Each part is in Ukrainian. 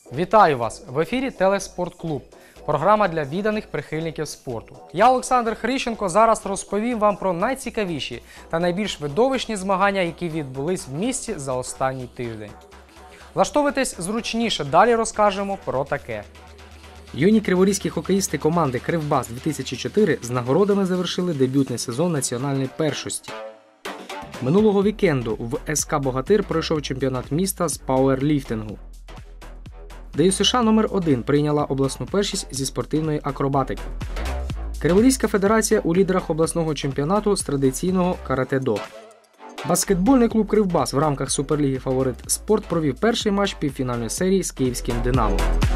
Вітаю вас! В ефірі Телеспортклуб. Програма для відданих прихильників спорту. Я, Олександр Хрищенко, зараз розповім вам про найцікавіші та найбільш видовищні змагання, які відбулись в місті за останній тиждень. Влаштовуйтесь зручніше, далі розкажемо про таке. Юні криворізькі хокеїсти команди «Кривбас-2004» з нагородами завершили дебютний сезон національної першості. Минулого вікенду в СК «Богатир» пройшов чемпіонат міста з пауерліфтингу. ДЮСШ номер 1 прийняла обласну першість зі спортивної акробатики. Криворізька федерація у лідерах обласного чемпіонату з традиційного карате-до. Баскетбольний клуб «Кривбас» в рамках Суперліги «Фаворит Спорт» провів перший матч півфінальної серії з київським «Динамо».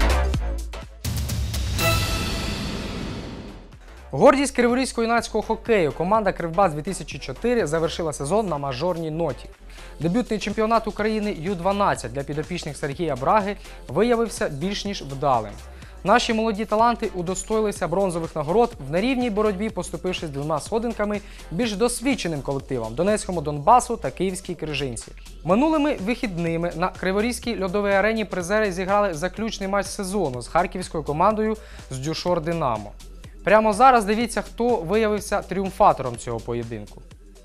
Гордість криворізького юнацького хокею команда «Кривбас-2004» завершила сезон на мажорній ноті. Дебютний чемпіонат України Ю-12 для підопічних Сергія Браги виявився більш ніж вдалим. Наші молоді таланти удостоїлися бронзових нагород в нерівній боротьбі, поступившись 2 сходинками більш досвідченим колективам – Донецькому Донбасу та Київській Крижинці. Минулими вихідними на Криворізькій льодовій арені призери зіграли заключний матч сезону з харківською командою з Дюшор Динамо. Прямо зараз дивіться, хто виявився тріумфатором цього поєдинку.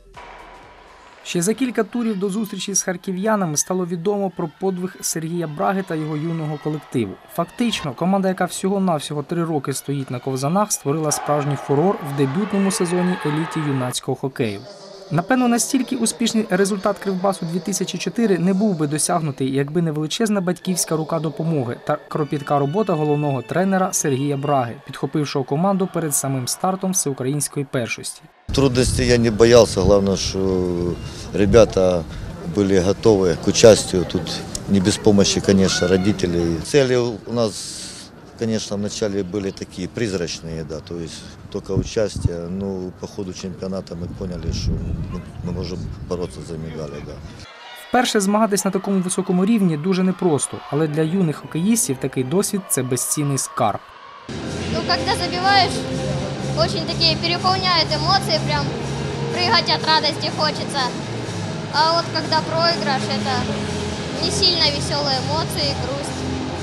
Ще за кілька турів до зустрічі з харків'янами стало відомо про подвиг Сергія Браги та його юного колективу. Фактично, команда, яка всього-навсього 3 роки стоїть на ковзанах, створила справжній фурор в дебютному сезоні еліті юнацького хокею. Напевно, настільки успішний результат Кривбасу 2004 не був би досягнутий, якби не величезна батьківська рука допомоги та кропітка робота головного тренера Сергія Браги, підхопившого команду перед самим стартом всеукраїнської першості. Трудностей я не боялся, главное, что ребята были готовы к участию. Тут не без помощи, конечно, родителей. Цели у нас, конечно, вначале были такие призрачные, да, то есть только участие. Но по ходу чемпионата мы поняли, что мы можем бороться за медали, да. Вперше змагатись на такому високому рівні дуже непросто, але для юних хокеїстів такий досвід – це безцінний скарб. Ну, когда забиваешь, очень такие переполняют эмоции, прям прыгать от радости хочется. А вот когда проигрыш, это не сильно веселые эмоции, грусть.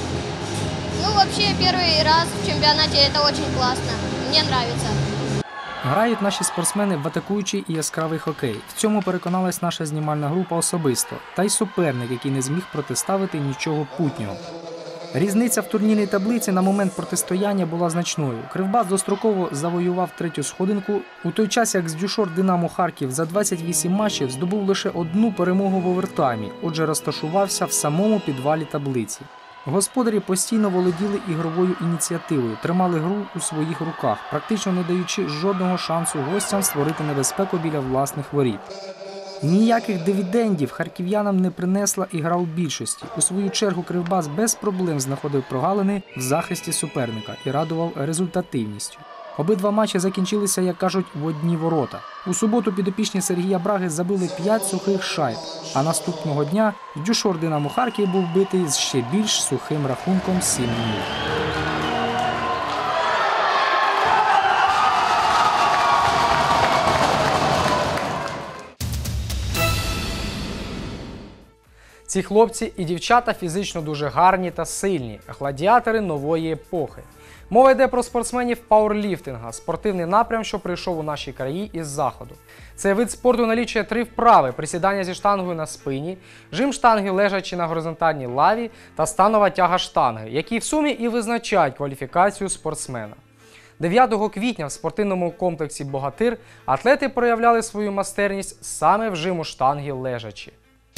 Ну, вообще, первый раз в чемпионате это очень классно. Мне нравится. Грають наші спортсмени в атакуючий і яскравий хокей. В цьому переконалась наша знімальна група особисто. Та й суперник, який не зміг протиставити нічого путнього. Різниця в турнірній таблиці на момент протистояння була значною. Кривбас достроково завоював 3-ю сходинку, у той час як з Дюшор Динамо Харків за 28 матчів здобув лише 1 перемогу в овертаймі, отже розташувався в самому підвалі таблиці. Господарі постійно володіли ігровою ініціативою, тримали гру у своїх руках, практично не даючи жодного шансу гостям створити небезпеку біля власних воріт. Ніяких дивідендів харків'янам не принесла і гра у більшості. У свою чергу Кривбас без проблем знаходив прогалини в захисті суперника і радував результативністю. Обидва матчі закінчилися, як кажуть, в одні ворота. У суботу підопічні Сергія Браги забили 5 сухих шайб, а наступного дня Дюшор Динамо Харків був битий з ще більш сухим рахунком 7-0. Ці хлопці і дівчата фізично дуже гарні та сильні, гладіатори нової епохи. Мова йде про спортсменів пауерліфтинга – спортивний напрям, що прийшов у наші краї із заходу. Цей вид спорту налічує 3 вправи – присідання зі штангою на спині, жим штанги лежачи на горизонтальній лаві та станова тяга штанги, які в сумі і визначають кваліфікацію спортсмена. 9 квітня в спортивному комплексі «Богатир» атлети проявляли свою майстерність саме в жиму штанги лежачи.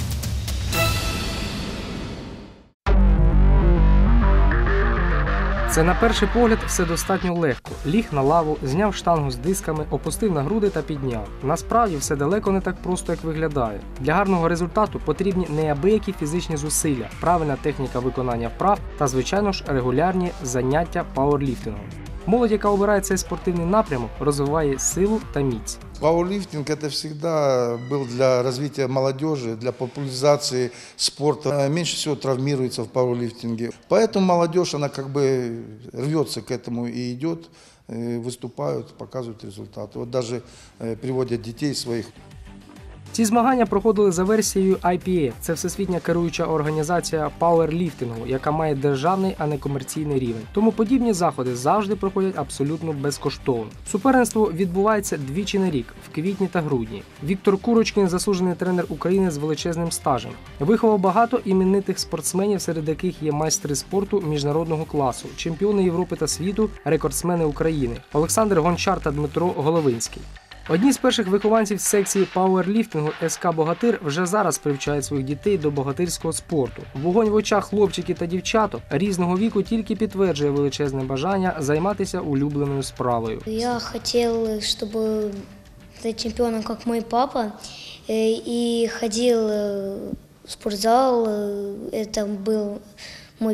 Це на перший погляд все достатньо легко. Ліг на лаву, зняв штангу з дисками, опустив на груди та підняв. Насправді все далеко не так просто, як виглядає. Для гарного результату потрібні неабиякі фізичні зусилля, правильна техніка виконання вправ та, звичайно ж, регулярні заняття пауерліфтингом. Молодь, яка обирає цей спортивний напрямок, розвиває силу та міць. Пауэрлифтинг – это всегда был для развития молодежи, для популяризации спорта. Меньше всего травмируется в пауэрлифтинге. Поэтому молодежь, она как бы рвется к этому и идет, выступают, показывают результаты. Вот даже приводят детей своих. Ці змагання проходили за версією IPA – це всесвітня керуюча організація пауерліфтингу, яка має державний, а не комерційний рівень. Тому подібні заходи завжди проходять абсолютно безкоштовно. Суперництво відбувається двічі на рік – в квітні та грудні. Віктор Курочкін – заслужений тренер України з величезним стажем. Виховав багато іменитих спортсменів, серед яких є майстри спорту міжнародного класу, чемпіони Європи та світу, рекордсмени України – Олександр Гончар та Дмитро Головинський. Одні з перших вихованців секції пауерліфтингу СК «Богатир» вже зараз привчають своїх дітей до богатирського спорту. Вогонь в очах хлопчиків та дівчаток різного віку тільки підтверджує величезне бажання займатися улюбленою справою. Я хотел, чтобы стать чемпионом, как мой папа, и ходил в спортзал. Это был мое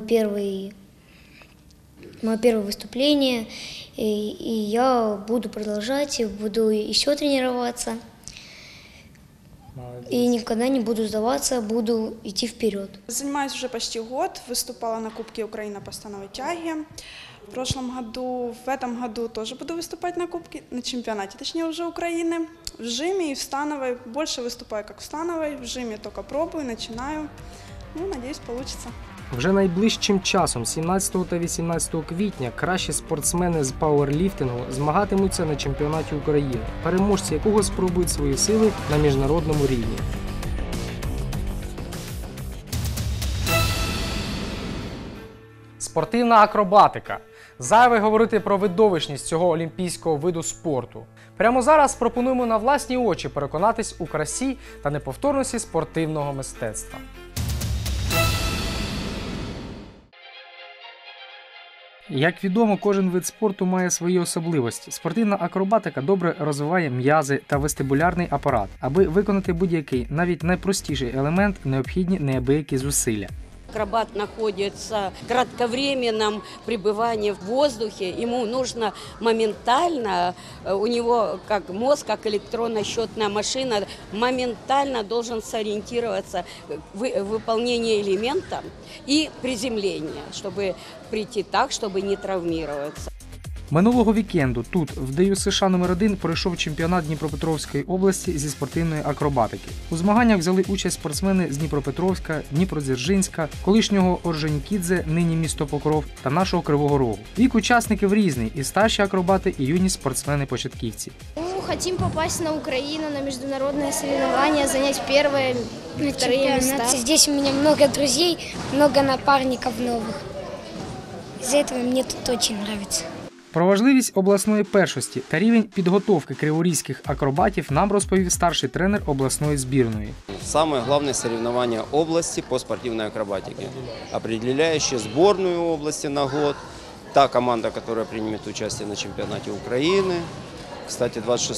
первое выступление, и я буду продолжать, буду еще тренироваться. И никогда не буду сдаваться, буду идти вперед. Занимаюсь уже почти год, выступала на Кубке Украины по становой тяге. В этом году тоже буду выступать на чемпионате, точнее уже Украины. В жиме и в становой, больше выступаю как в становой, в жиме только пробую, начинаю. Надеюсь, получится. Вже найближчим часом, 17 та 18 квітня, кращі спортсмени з пауерліфтингу змагатимуться на чемпіонаті України, переможці якого спробують свої сили на міжнародному рівні. Спортивна акробатика. Зайве говорити про видовищність цього олімпійського виду спорту. Прямо зараз пропонуємо на власні очі переконатись у красі та неповторності спортивного мистецтва. Як відомо, кожен вид спорту має свої особливості. Спортивна акробатика добре розвиває м'язи та вестибулярний апарат. Аби виконати будь-який, навіть найпростіший елемент, необхідні неабиякі зусилля. Акробат находится в кратковременном пребывании в воздухе, ему нужно моментально, у него как мозг, как электронно-счетная машина, моментально должен сориентироваться в выполнении элемента и приземления, чтобы прийти так, чтобы не травмироваться. Минулого вікенду тут, в ДЮСШ США №1, пройшов чемпіонат Дніпропетровської області зі спортивної акробатики. У змаганнях взяли участь спортсмени з Дніпропетровська, Дніпродзержинська, колишнього Орджонікідзе, нині місто Покров, та нашого Кривого Рогу. Вік учасників різний – і старші акробати, і юні спортсмени-початківці. Хотим попасть на Украину, на международные соревнования, занять первые, вторые места. Здесь у меня много друзей, много напарников новых. Из-за этого мне тут очень нравится. Про важливість обласної першості та рівень підготовки криворізьких акробатів нам розповів старший тренер обласної збірної. Самое главное соревнование области по спортивной акробатике, определяющее сборную области на год, та команда, которая примет участие на чемпионате Украины. Кстати,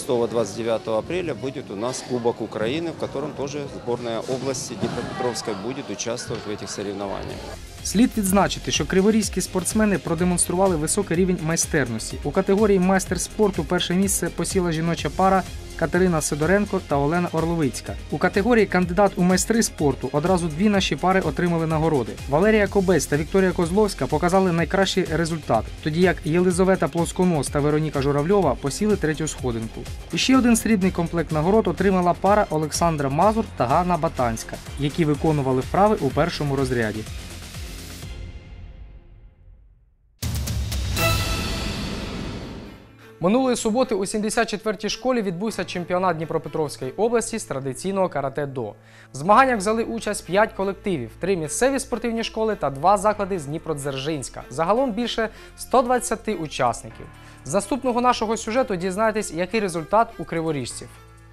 26-29 апреля будет у нас Кубок Украины, в котором тоже сборная области Днепропетровской будет участвовать в этих соревнованиях. Слід відзначити, що криворізькі спортсмени продемонстрували високий рівень майстерності. У категорії майстер спорту перше місце посіла жіноча пара Катерина Сидоренко та Олена Орловицька. У категорії кандидат у майстри спорту одразу дві наші пари отримали нагороди. Валерія Кобець та Вікторія Козловська показали найкращий результат, тоді як Єлизавета Плосконос та Вероніка Журавльова посіли третю сходинку. І ще один срібний комплект нагород отримала пара Олександра Мазур та Ганна Батанська, які виконували вправи у першому розряді. Минулої суботи у 74-й школі відбувся чемпіонат Дніпропетровської області з традиційного карате-до. В змаганнях взяли участь 5 колективів, 3 місцеві спортивні школи та 2 заклади з Дніпродзержинська. Загалом більше 120 учасників. З наступного нашого сюжету дізнаєтесь, який результат у криворіжців.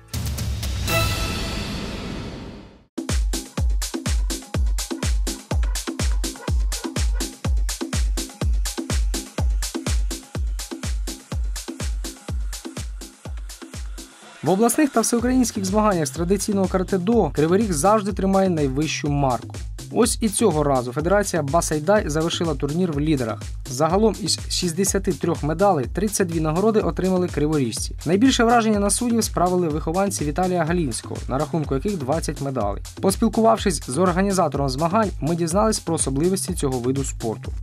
В обласних та всеукраїнських змаганнях з традиційного карате-до Криворіг завжди тримає найвищу марку. Ось і цього разу Федерація Басайдай завершила турнір в лідерах. Загалом із 63 медалей 32 нагороди отримали криворіжці. Найбільше враження на суддів справили вихованці Віталія Галінського, на рахунку яких 20 медалей. Поспілкувавшись з організатором змагань, ми дізнались про особливості цього виду спорту.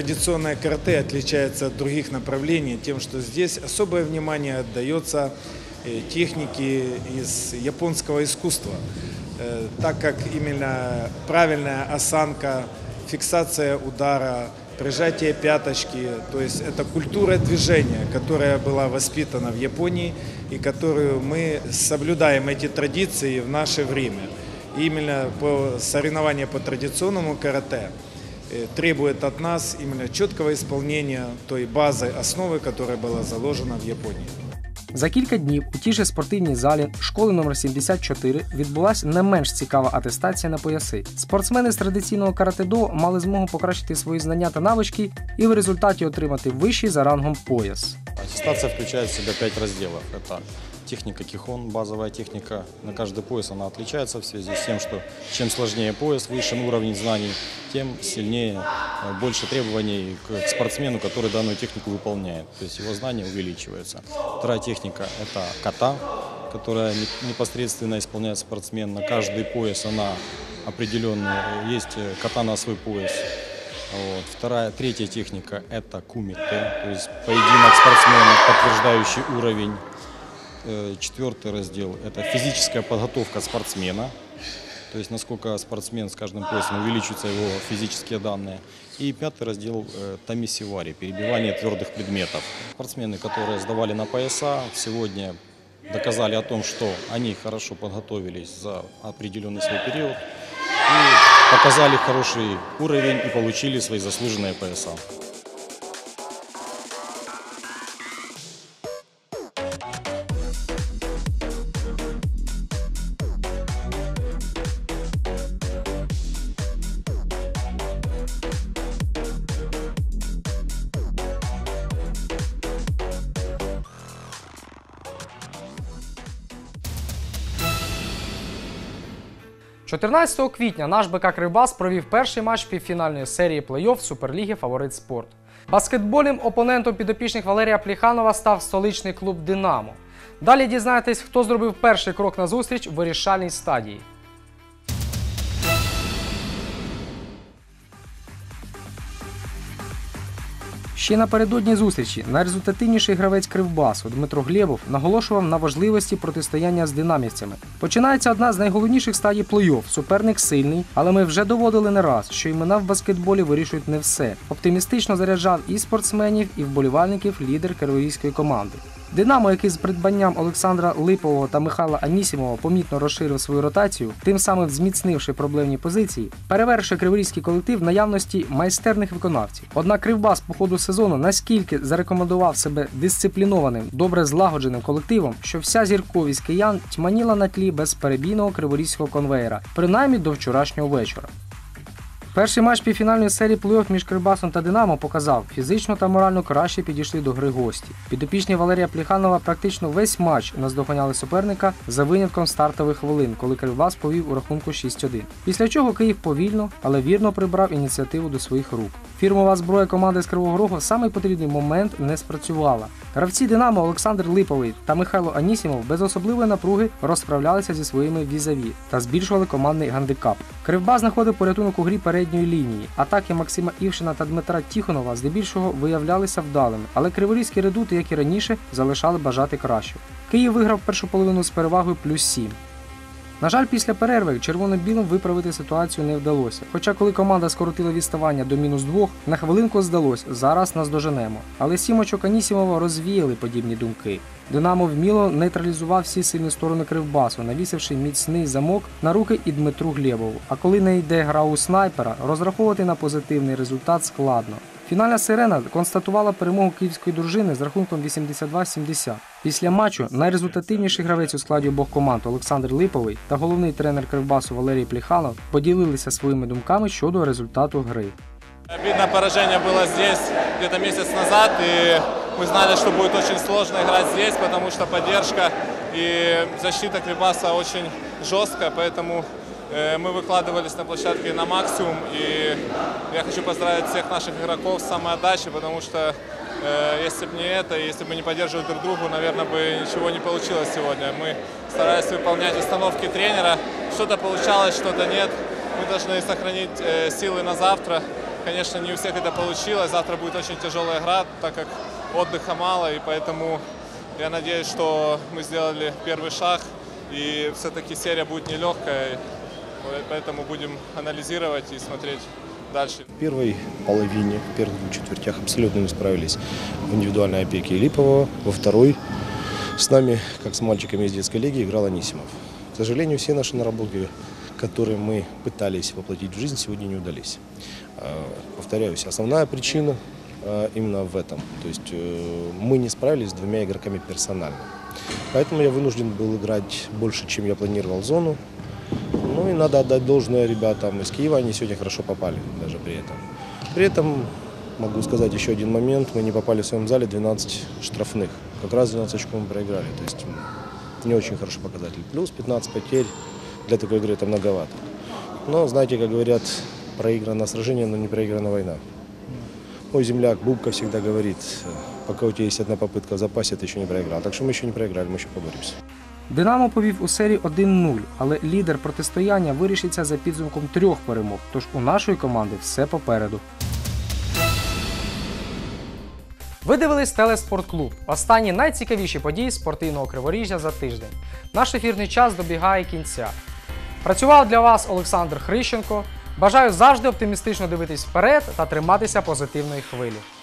Традиционное карате отличается от других направлений тем, что здесь особое внимание отдается техники из японского искусства, так как именно правильная осанка, фиксация удара, прижатие пяточки, то есть это культура движения, которая была воспитана в Японии и которую мы соблюдаем эти традиции в наше время. И именно соревнования по традиционному карате требует от нас именно четкого исполнения той базы, основы, которая была заложена в Японии. За кілька днів у тій же спортивній залі школи номер 74 відбулася не менш цікава атестація на пояси. Спортсмени з традиційного карате-до мали змогу покращити свої знання та навички і в результаті отримати вищий за рангом пояс. Аттестация включает в себя 5 разделов. Это техника кихон, базовая техника. На каждый пояс она отличается в связи с тем, что чем сложнее пояс, выше уровень знаний, тем сильнее, больше требований к спортсмену, который данную технику выполняет. То есть его знания увеличиваются. Вторая техника – это ката, которая непосредственно исполняет спортсмен. На каждый пояс она определенная, есть ката на свой пояс. Вот. Третья техника – это кумите, то есть поединок спортсмена, подтверждающий уровень. Четвертый раздел – это физическая подготовка спортсмена, то есть насколько спортсмен с каждым поясом увеличиваются его физические данные. И пятый раздел – тамисивари, перебивание твердых предметов. Спортсмены, которые сдавали на пояса, сегодня доказали о том, что они хорошо подготовились за определенный свой период и показали хороший уровень и получили свои заслуженные пояса. – 14 квітня наш БК «Кривбас» провів перший матч півфінальної серії плей-офф Суперліги «Фаворит Спорт». Баскетбольним опонентом підопічних Валерія Плеханова став столичний клуб «Динамо». Далі дізнаєтесь, хто зробив перший крок назустріч в вирішальній стадії. Ще напередодні зустрічі найрезультативніший гравець Кривбасу Дмитро Глєбов наголошував на важливості протистояння з динамівцями. Починається одна з найголовніших стадій плей-офф. Суперник сильний, але ми вже доводили не раз, що імена в баскетболі вирішують не все. Оптимістично заряджав і спортсменів, і вболівальників лідер криворізької команди. «Динамо», який з придбанням Олександра Липового та Михайла Анісімова помітно розширив свою ротацію, тим самим зміцнивши проблемні позиції, перевершує криворізький колектив в наявності майстерних виконавців. Однак Кривбас по ходу сезону наскільки зарекомендував себе дисциплінованим, добре злагодженим колективом, що вся зірковість киян тьманіла на тлі безперебійного криворізького конвеєра, принаймні до вчорашнього вечора. Перший матч півфінальної серії плей-офф між Кривбасом та «Динамо» показав, фізично та морально краще підійшли до гри гості. Підопічні Валерія Плеханова практично весь матч наздоганяли суперника за винятком стартових хвилин, коли Кривбас повів у рахунку 6-1. Після чого Київ повільно, але вірно прибрав ініціативу до своїх рук. Фірмова зброя команди з Кривого Рогу в самий потрібний момент не спрацювала. Гравці «Динамо» Олександр Липовий та Михайло Анісімов без особливої напруги розправлялися зі своїми візаві та збільшували командний гандикап. Кривбас знаходив порятунок у грі передньої лінії. Атаки Максима Івшина та Дмитра Тіхонова здебільшого виявлялися вдалими, але криворізькі редути, як і раніше, залишали бажати кращого. Київ виграв першу половину з перевагою +7. На жаль, після перерви червоно-білим виправити ситуацію не вдалося. Хоча коли команда скоротила відставання до -2, на хвилинку здалось, зараз нас доженемо. Але 7 очок Анісімова розвіяли подібні думки. «Динамо» вміло нейтралізував всі сильні сторони Кривбасу, навісивши міцний замок на руки і Дмитру Глєбову. А коли не йде гра у снайпера, розраховувати на позитивний результат складно. Фінальна сирена констатувала перемогу київської дружини з рахунком 82-70. Після матчу найрезультативніший гравець у складі обох команд Олександр Липовий та головний тренер Кривбасу Валерій Плеханов поділилися своїми думками щодо результату гри. Обидное поражение было здесь где-то месяц назад, и мы знали, что будет очень сложно играть здесь, потому что поддержка и защита Кривбаса очень жесткая, поэтому мы выкладывались на площадке на максимум, и я хочу поздравить всех наших игроков с самоотдачей, потому что если бы не это, если бы не поддерживали друг друга, наверное, бы ничего не получилось сегодня. Мы старались выполнять установки тренера, что-то получалось, что-то нет. Мы должны сохранить силы на завтра. Конечно, не у всех это получилось, завтра будет очень тяжелая игра, так как отдыха мало, и поэтому Я надеюсь, что мы сделали первый шаг, и все-таки серия будет нелегкая, поэтому будем анализировать и смотреть дальше. В первой половине, в первых двух четвертях абсолютно не справились в индивидуальной опеке Липова. Во второй с нами, как с мальчиками из детской лиги, играл Анисимов. К сожалению, все наши наработки, которые мы пытались воплотить в жизнь, сегодня не удались. Повторяюсь, основная причина именно в этом. То есть мы не справились с двумя игроками персонально. Поэтому я вынужден был играть больше, чем я планировал зону. Ну и надо отдать должное ребятам из Киева, они сегодня хорошо попали даже при этом. При этом могу сказать еще один момент, мы не попали в своем зале 12 штрафных. Как раз 12 очков мы проиграли, то есть не очень хороший показатель. Плюс 15 потерь для такой игры это многовато. Но знаете, как говорят, проиграно сражение, но не проиграна война. Мой земляк Бубка всегда говорит, пока у тебя есть одна попытка в запасе, ты еще не проиграл. Так что мы еще не проиграли, мы еще поборемся. Динамо повів у серії 1-0, але лідер протистояння вирішиться за підсумком 3 перемог, тож у нашої команди все попереду. Ви дивились Телеспортклуб. Останні найцікавіші події спортивного Криворіжжя за тиждень. Наш ефірний час добігає кінця. Працював для вас Олександр Хрищенко. Бажаю завжди оптимістично дивитись вперед та триматися позитивної хвилі.